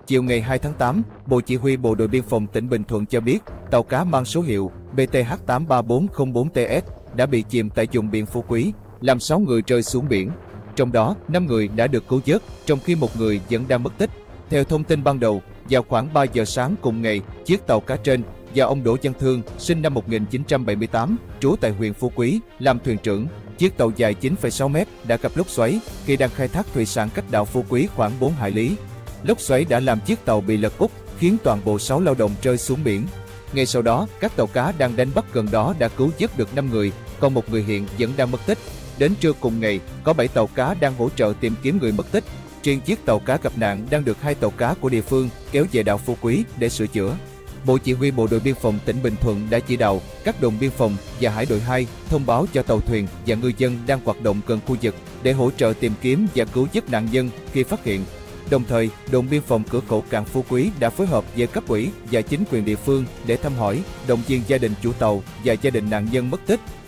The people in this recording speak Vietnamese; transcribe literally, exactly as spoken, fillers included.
Chiều ngày hai tháng tám, Bộ Chỉ huy Bộ đội Biên phòng tỉnh Bình Thuận cho biết, tàu cá mang số hiệu B T H tám ba bốn không bốn T S đã bị chìm tại vùng biển Phú Quý, làm sáu người rơi xuống biển. Trong đó, năm người đã được cứu vớt, trong khi một người vẫn đang mất tích. Theo thông tin ban đầu, vào khoảng ba giờ sáng cùng ngày, chiếc tàu cá trên do ông Đỗ Văn Thương, sinh năm một nghìn chín trăm bảy mươi tám, trú tại huyện Phú Quý, làm thuyền trưởng. Chiếc tàu dài chín phẩy sáu mét đã gặp lốc xoáy khi đang khai thác thủy sản cách đảo Phú Quý khoảng bốn hải lý. Lốc xoáy đã làm chiếc tàu bị lật úp, khiến toàn bộ sáu lao động rơi xuống biển. Ngay sau đó, các tàu cá đang đánh bắt gần đó đã cứu vớt được năm người, còn một người hiện vẫn đang mất tích. Đến trưa cùng ngày, có bảy tàu cá đang hỗ trợ tìm kiếm người mất tích. Riêng chiếc tàu cá gặp nạn đang được hai tàu cá của địa phương kéo về đảo Phú Quý để sửa chữa. Bộ Chỉ huy Bộ đội Biên phòng tỉnh Bình Thuận đã chỉ đạo các đồn biên phòng và hải đội hai thông báo cho tàu thuyền và ngư dân đang hoạt động gần khu vực để hỗ trợ tìm kiếm và cứu vớt nạn nhân khi phát hiện. Đồng thời, đồn biên phòng cửa khẩu cảng Phú Quý đã phối hợp với cấp ủy và chính quyền địa phương để thăm hỏi, động viên gia đình chủ tàu và gia đình nạn nhân mất tích.